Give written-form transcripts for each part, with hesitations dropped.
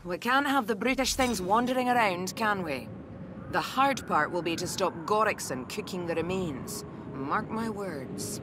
We can't have the brutish things wandering around, can we? The hard part will be to stop Gorikson cooking the remains. Mark my words.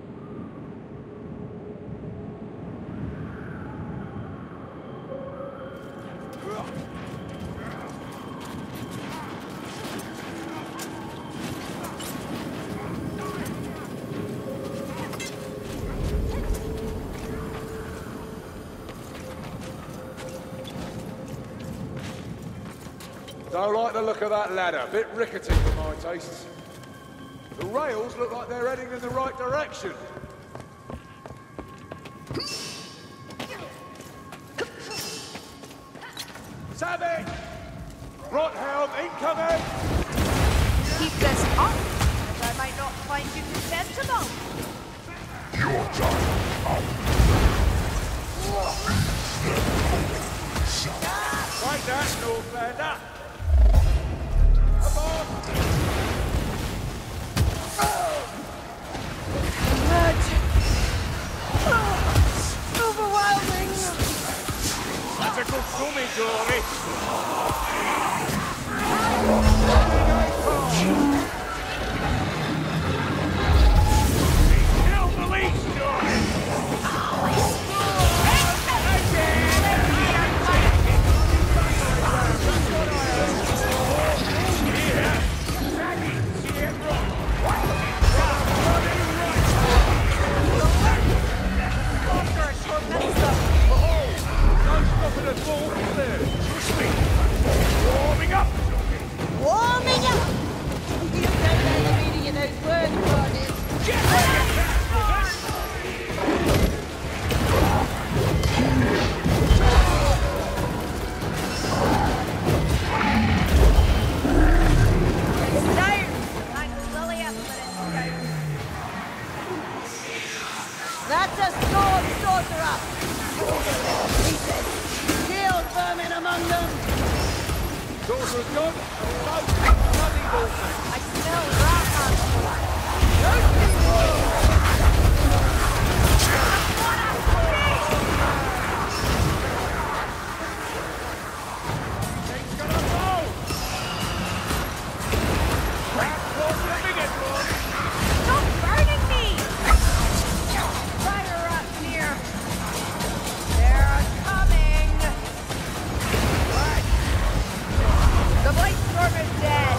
Don't like the look of that ladder. Bit rickety for my tastes. The rails look like they're heading in the right direction. Savage! Rothelm incoming! Keep this up, as I might not find you presentable. Your time out. Right that, Northlander! Come on! Overwhelming! That's a good swimming, Dory! Kill the least, Dory! Warming up! Warming up! You don't know the meaning of those words, Gordon. That's a sword sorcerer! Shield vermin among them! Sorcerer's gone. Bloody bullshit. I smell rat Things gonna go. That's what the biggest one. Stop burning me! Fire up here! They're coming! The Blight Storm is dead!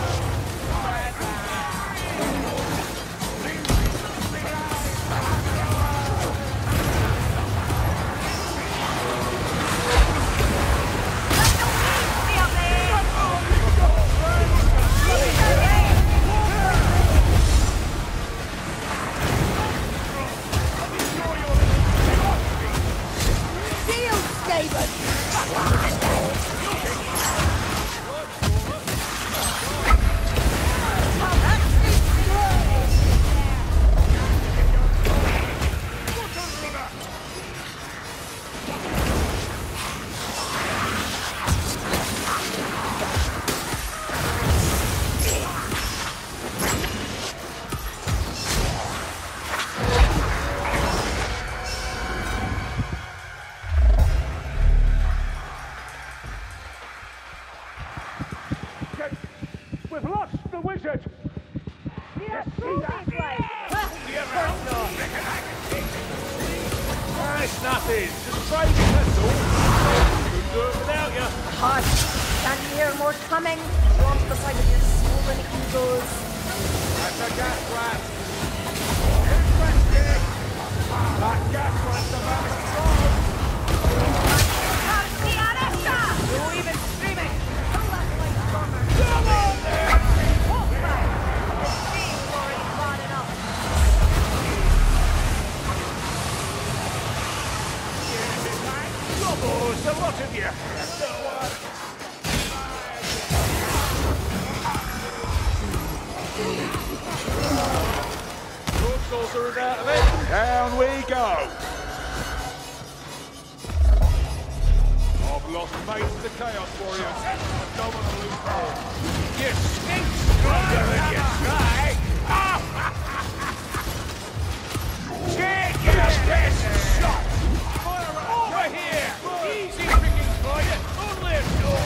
We've lost the wizard. Yes, It's nothing. Just trading, that's all. Couldn't do it without you. Hush! Can't you hear more coming? Launch the side of your swollen egos. That's a gas rat. Interesting. That gas rat's about to throw. No even screaming! Come on there. Walk back! This being's already bad enough. Gobbles, a lot of you. Sword sorcerer's out of it. Down we go. I've lost faith in the Chaos Warriors. I don't want to lose more. You stink stronger than you try. Take your best shot. Over here. Easy pickings for you. Only a door.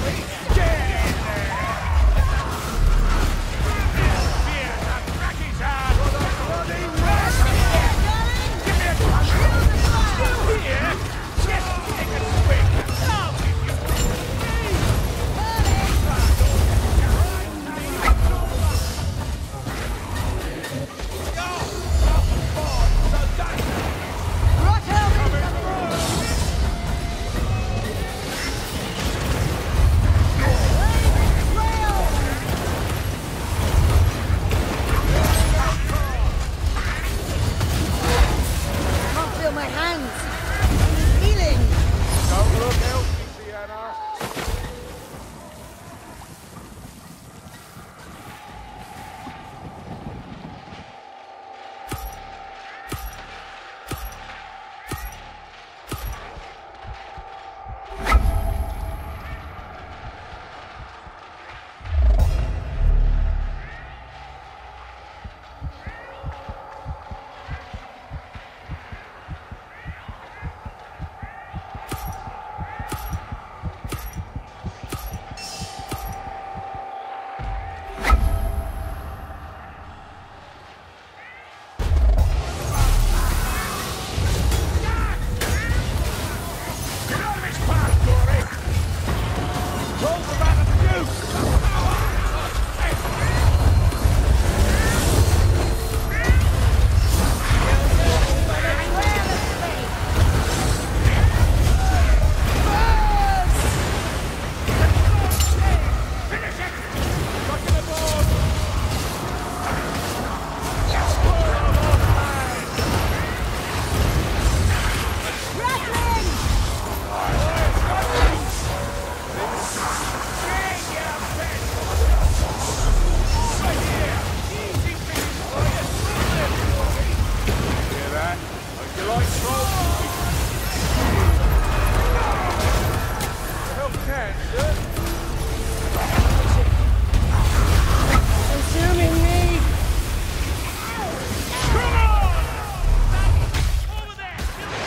can, sir. Consuming me! Come on! Over there!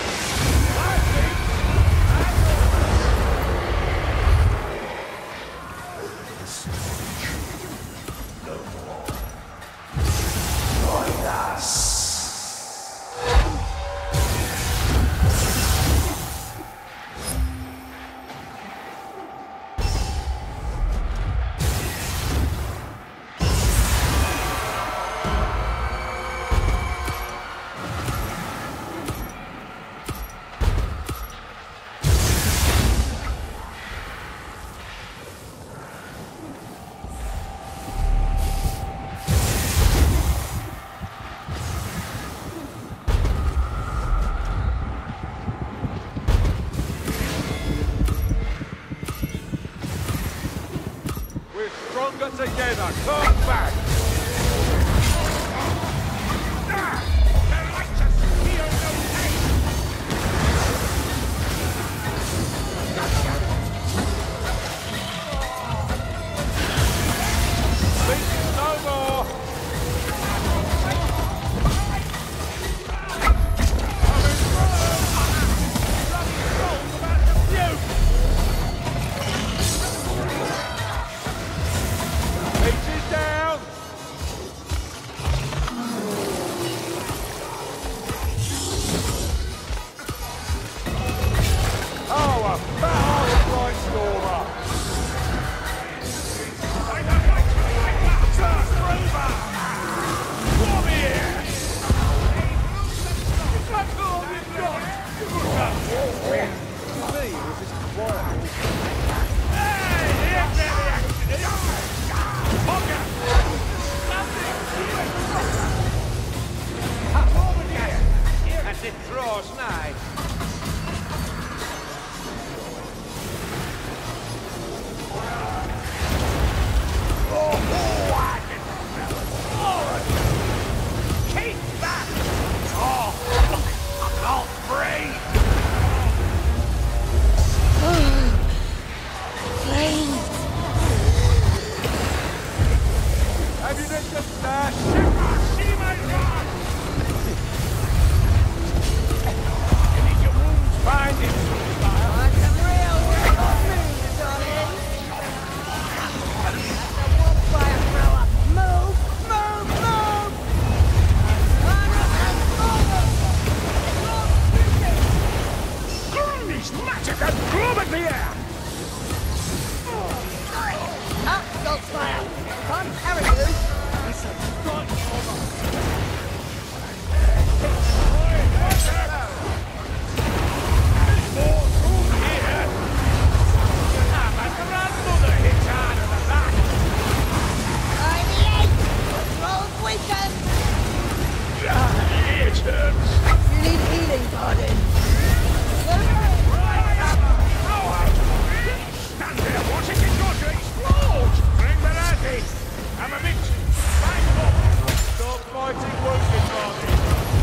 We're stronger together. Come back. Speak no more. Leeches down. Oh, a fat old right stormer. As it draws nigh. Keep back! Oh, I can't breathe! Flame! Have you been just that? See my rod! If your wounds find it, Want some real work on me, darling? That's a wolf-fire thrower! Move! Move! Move! Run up and forward! Grundy's magic has clobbered the air! Up, Goldspire! Can't carry you! I'm the eight! Rolls weakened! It hurts! You need healing, darling! Stand there, watch it go to explode! Bring the laddie! I'm a bit... Back up! Stop fighting wounded, Marty.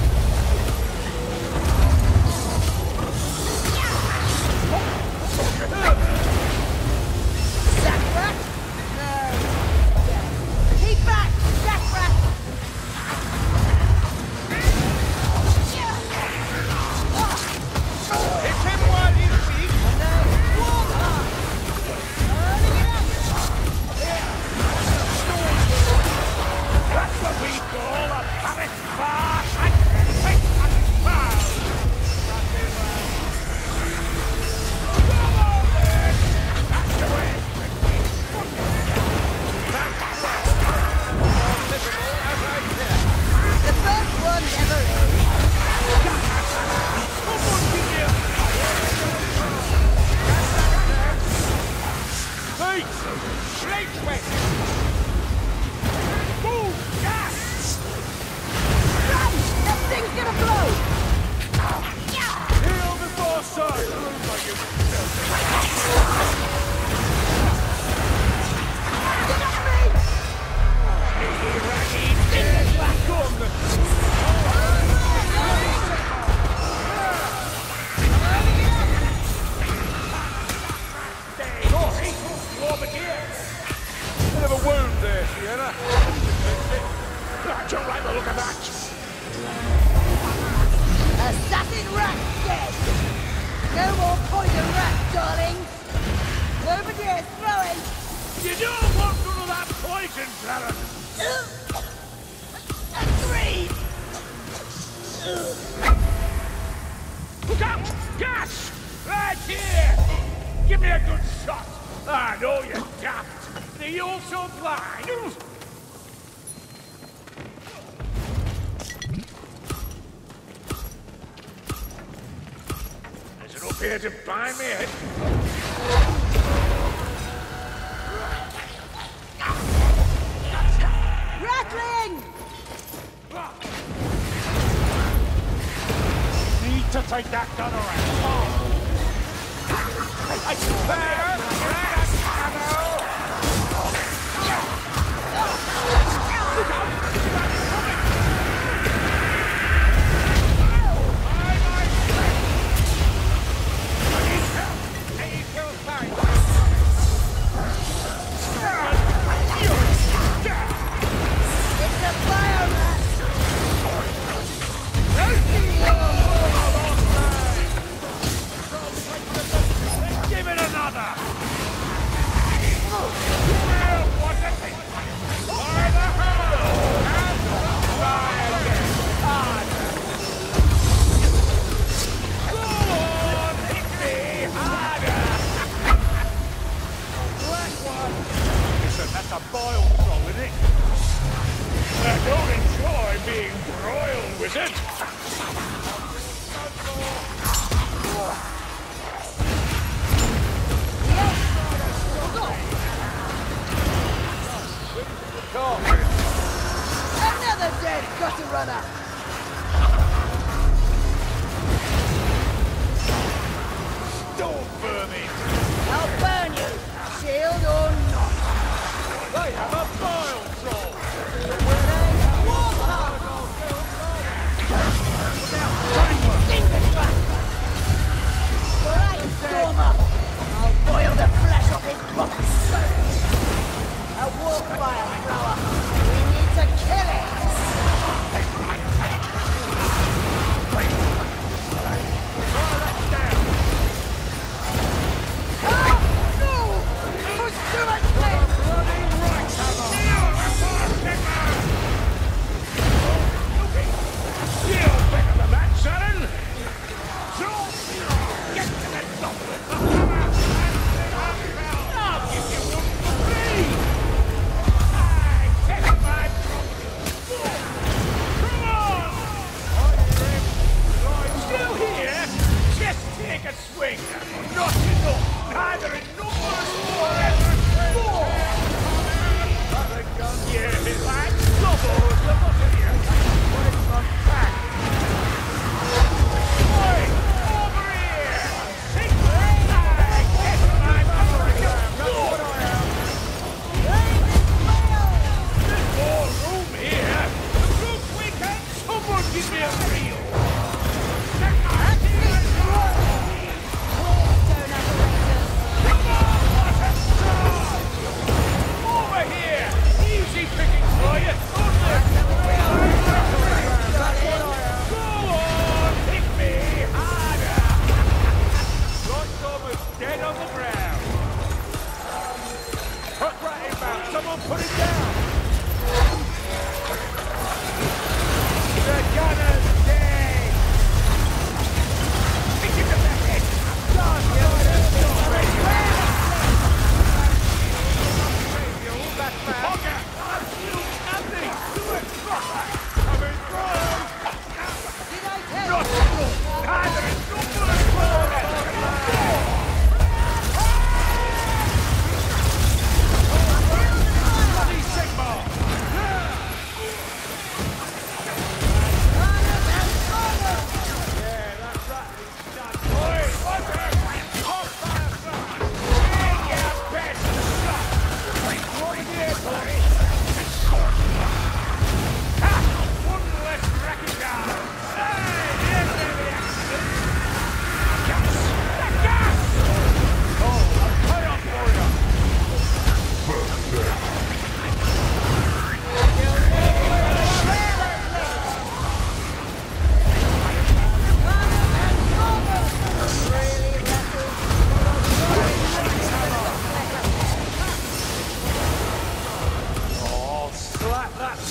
Sackrat? No. Keep back, Sackrat! Hit him while he's weak! No. Water! Turning it up! That's what we call a panic fast and quick and fast! Come on then! That's the way! The first one never is. Feet! Straight way! Move! Gas! Run! That thing's gonna blow! Heal before sight! Get off me! Stay bombardier! Bit of a wound there, Sienna. I don't like the look of that! Assassin rat dead! No more poison rat, darlings! Nobody is throwing! You don't want none of that poison, Clarence! Agreed! Look out! Gas! Right here! Give me a good shot! I know you're daft! Are you also blind? There's an up here to buy me it. Rattling! Need to take that gun around. I swear! Look out! It's a fire rat! Give it another! Well, what a thing! By the hell! And try again! Go on, hit me harder! Black one! Listen, that's a boiled troll, isn't it? I don't enjoy being broiled, wizard! Another dead gutter runner! Don't burn me! I'll burn you, shield or not! They have a boiled troll! Warthog! Sting this bastard!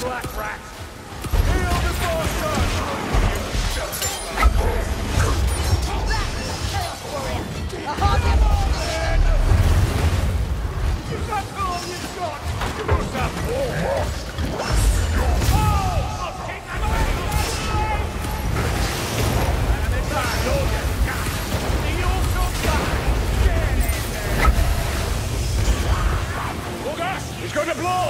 black rat! Heal before sun! Is that all you've got? You must have more! Oh! I'll take that away! And it's that all you got! The also black! Get in there! August! He's going to blow!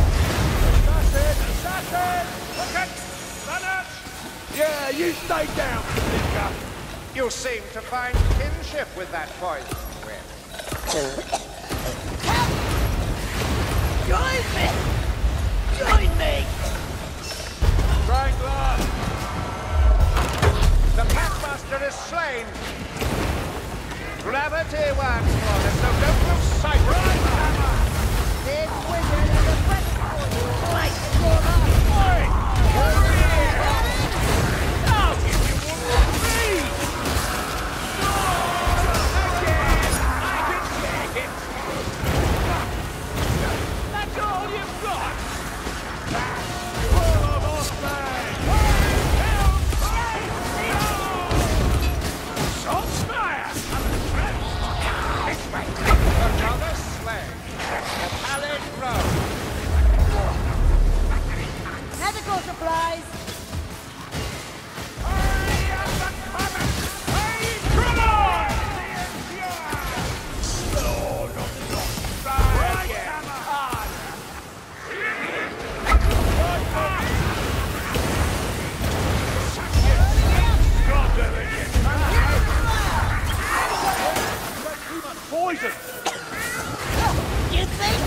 Assassin! Look it! Leonard! Yeah, you stay down, Stinker! You seem to find kinship with that poison wind. Join me! Join me! Wrangler! The Packmaster is slain. Gravity works for us, so don't lose sight. Right, Hammer! This wizard has a present for you. Like your life. Oi! Over here! I'll give you one more free! No! Again! I can take it! That's all you've got? Pull of Osprey! Help! Saltspire! Another slain. The Pallid Road. Medical supplies. Hurry up and come it! Hey, come on! No, right, Hammer! Stop it again! Too much poison! You think?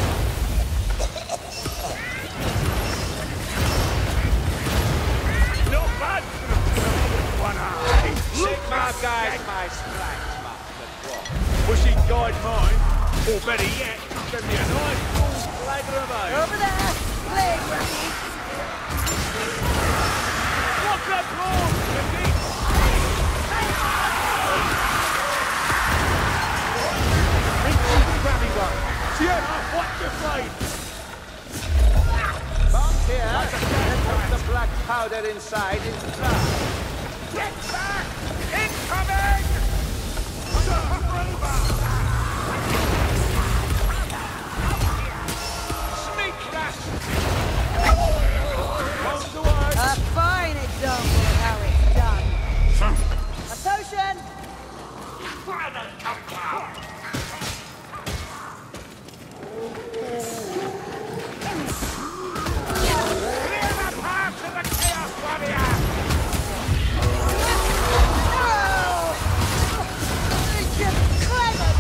Not bad! One eye! Sigmar guides my stripes, Master Dwarf. Wish he'd guide mine. Or better yet, send me a nice full flavor of ale. Over there. Blade Rocky. What's that wrong, Cindy? Grabby one. Sienna, what's your blade? Bomb here. And put the black powder inside is dry. Get back! Incoming! Sneak rat! Come to us! A fine example of how it's done. A potion. Clear the path to the Chaos Warrior! No! It's just clever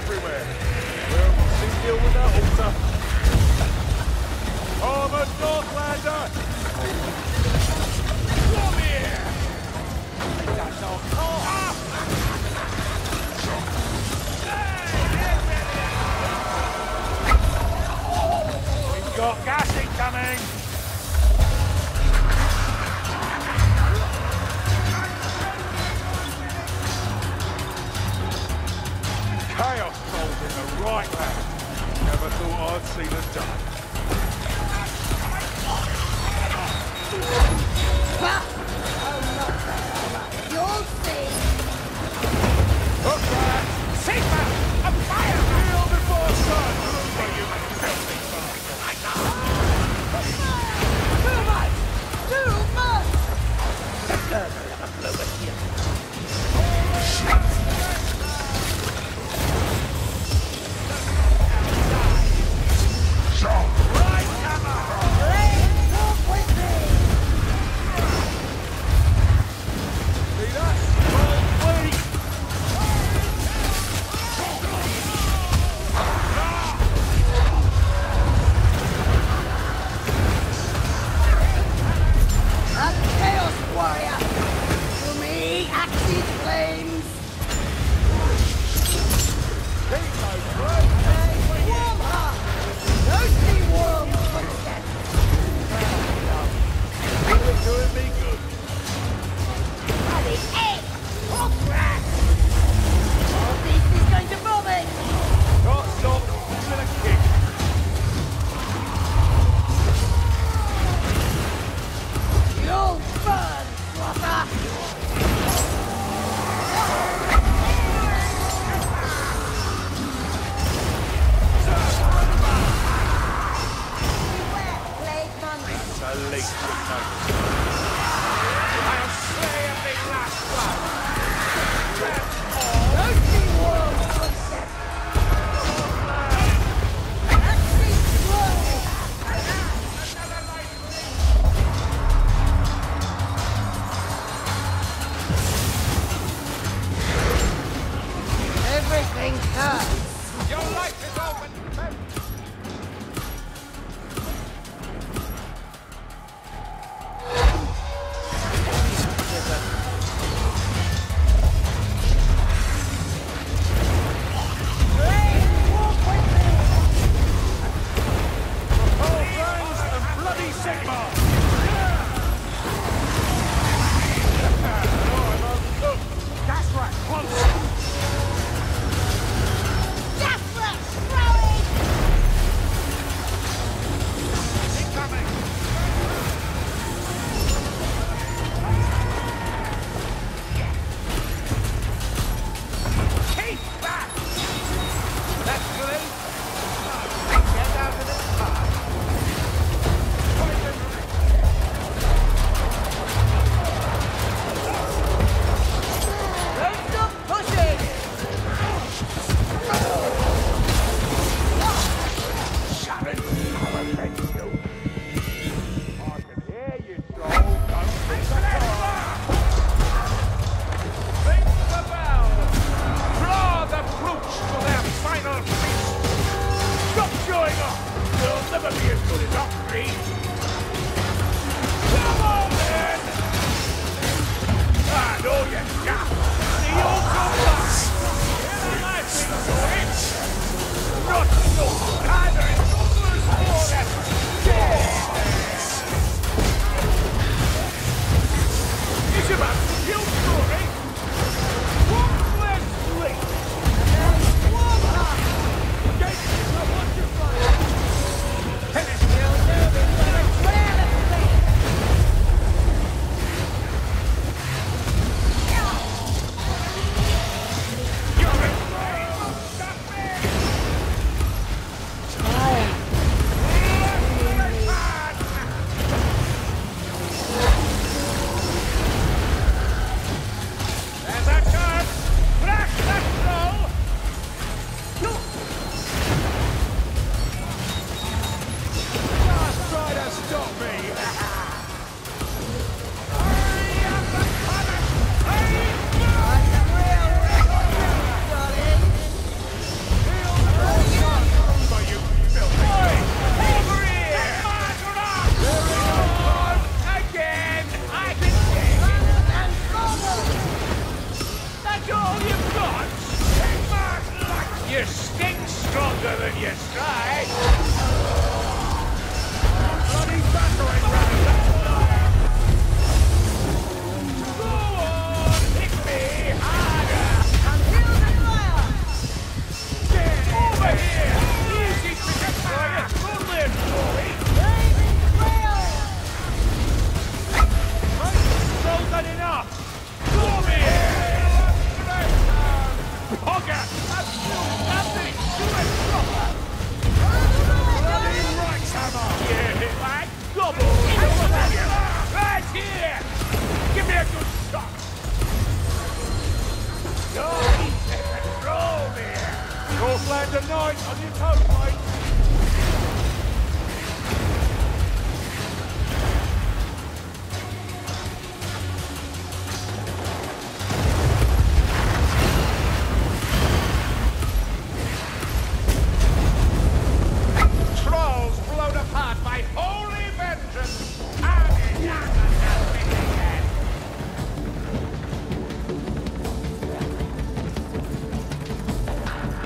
everywhere. Well, we'll soon deal with that altar. Armored Northlander! Come here! That's our car! We've got gas incoming! Chaos falls in the right hand. Never thought I'd see the day. You'll see! Hook that! Sigma! A fire! Kneel before sun! For you filthy bastard! Too much! Too much! See that? Roll weak! A Chaos Warrior! To me, Axe's flames! Keep those words! Warm heart! Thirsty warm footsteps! Really doing me good. Bloody egg! Hot rat! Our beast is going to vomit! Can't stop, give it a kick. You'll burn, Swather! Beware, plague monster! It's a leak to notice. I'll slay every last one! Thirsty warm footsteps! Axe's swirl! Everything hurts! Your life is open! All brains and bloody Sigma! That's right, close! Death Rush throwing! Incoming! Keep back! That's good. Get out of this car. Don't stop pushing! I can hear you, Joel. Don't think the car. Ring the bell! Draw the brutes to their final feast! Stop showing off! You'll never be as good as Ockree! Come on, then! I know you got the ultra blast! Hear the life story? Not so either in numbers or effort! It's about your story! One less late! Gates, I want your fire! And it's still moving, you strike! Bloody battering ram, that's what I am! Go on, hit me harder! Until the fire! Get over here! Easy to get by, it's only a story! Raven trail! Well done enough! Come here! Hogger! That's still nothing! Do it proper! Bloody right hammer! Yeah, like double! Right here! Give me a good shot! Nice! Roll here! Northlander Knight on your toes, mate! Trolls blown apart by holy vengeance!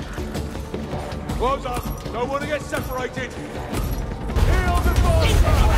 Close up! Don't want to get separated! Heal the monster!